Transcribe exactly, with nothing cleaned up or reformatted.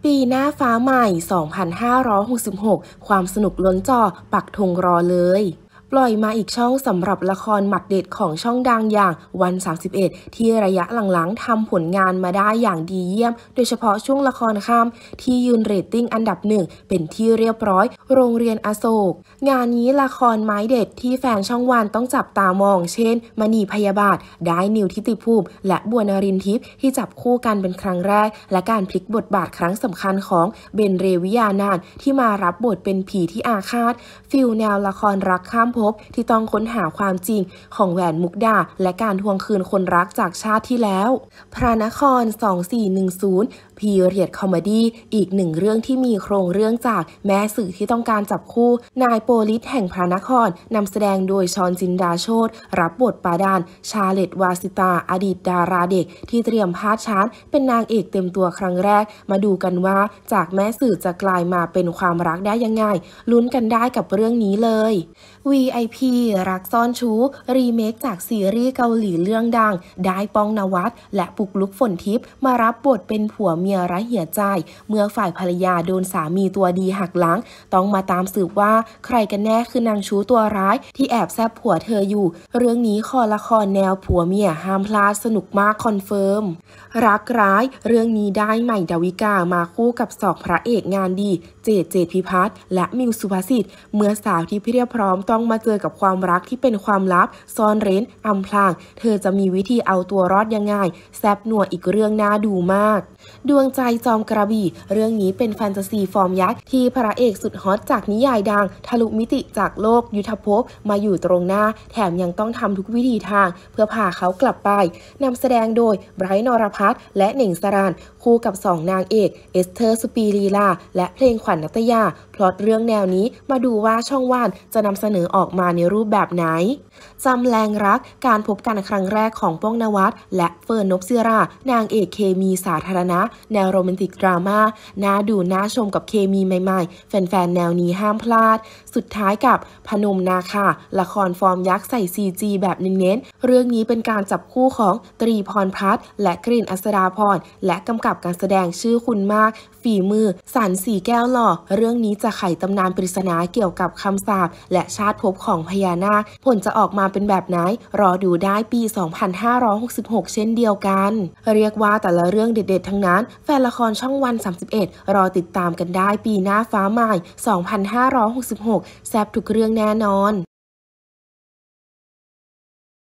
ปีหน้าฟ้าใหม่ สองพันห้าร้อยหกสิบหก ความสนุกล้นจอปักธงรอเลย ปล่อยมาอีกช่องสำหรับละครหมัดเด็ดของช่องดังอย่างวัน สามสิบเอ็ด ที่ระยะหลังๆทำผลงานมาได้อย่างดีเยี่ยม โดยเฉพาะช่วงละครค่ำที่ยืนเรตติ้งอันดับหนึ่งเป็นที่เรียบร้อยโรงเรียนอโศก งานนี้ละครไม้เด็ดที่แฟนช่องวันต้องจับตามองเช่นมณีพยาบาทได้นิวทิติภูมิและบัวนรินทร์ทิพย์ที่จับคู่กันเป็นครั้งแรกและการพลิกบทบาทครั้งสำคัญของเบนเรวิยานานที่มารับบทเป็นผีที่อาฆาตฟิลแนวละครรักข้ามภพที่ต้องค้นหาความจริงของแหวนมุกดาและการทวงคืนคนรักจากชาติที่แล้วพระนคร สองพันสี่ร้อยสิบ พีเรียดคอมเมดี้อีกหนึ่งเรื่องที่มีโครงเรื่องจากแม่สื่อที่ต้องการจับคู่นายโปลิสแห่งพระนครนำแสดงโดยชอนจินดาโชติรับบทปาดานชาเลตวาสิตาอดีตดาราเด็กที่เตรียมพาดชานเป็นนางเอกเต็มตัวครั้งแรกมาดูกันว่าจากแม่สื่อจะกลายมาเป็นความรักได้ยังไงลุ้นกันได้กับเรื่องนี้เลย วี ไอ พี รักซ่อนชู้รีเมคจากซีรีส์เกาหลีเรื่องดังได้ป้องนวัดและปุกลุกฝนทิพย์มารับบทเป็นผัวเมียไร้เหี่ยใจเมื่อฝ่ายภรรยาโดนสามีตัวดีหักหลังต้องมาตามสืบว่าใครกันแน่คือนางชู้ตัวร้ายที่แอบแซบผัวเธออยู่เรื่องนี้คอละครแนวผัวเมียห้ามพลาดสนุกมากคอนเฟิร์มรักร้ายเรื่องนี้ได้ใหม่ดาวิกามาคู่กับสองพระเอกงานดีเจดเจดพิพัฒน์และมิวสุภาษิตเมื่อสาวที่เพียบพร้อมต้องมาเจอกับความรักที่เป็นความลับซ่อนเร้นอำพรางเธอจะมีวิธีเอาตัวรอดยังไงแซบหนัวอีกเรื่องน่าดูมากดวงใจจอมกระบี่เรื่องนี้เป็นแฟนตาซีฟอร์มยักษ์ที่พระเอกสุดฮอตจากนิยายดังทะลุมิติจากโลกยุทธภพมาอยู่ตรงหน้าแถมยังต้องทำทุกวิธีทางเพื่อพาเขากลับไปนำแสดงโดยไบรท์ นรพัฒน์และเหน่งสรานคู่กับสองนางเอกเอสเธอร์สุปีลีลาและเพลงขวัญณัตยาพล็อตเรื่องแนวนี้มาดูว่าช่องวันจะนำเสนอออกมาในรูปแบบไหนจำแรงรักการพบกันครั้งแรกของป้องนวัดและเฟิร์นนพศิรานางเอกเคมีสาธารณะแนวโรแมนติกดราม่าน่าดูน่าชมกับเคมีใหม่ๆแฟนๆแนวนี้ห้ามพลาดสุดท้ายกับพนมนาคาละครฟอร์มยักษ์ใส่ ซี จี แบบเน้นๆเรื่องนี้เป็นการจับคู่ของตรีพรพัฒน์และกลิ่นอัศราพรและกำกับการแสดงชื่อคุณมากฝีมือสันสีแก้วหล่อเรื่องนี้จะไขตำนานปริศนาเกี่ยวกับคำสาปและชาติภพของพญานาคผลจะออกมาเป็นแบบไหนรอดูได้ปี สองพันห้าร้อยหกสิบหก เช่นเดียวกันเรียกว่าแต่ละเรื่องเด็ดๆทั้งนั้นแฟนละครช่องวัน สามสิบเอ็ด รอติดตามกันได้ปีหน้าฟ้าใหม่ สองพันห้าร้อยหกสิบหก แซ่บทุกเรื่องแน่นอน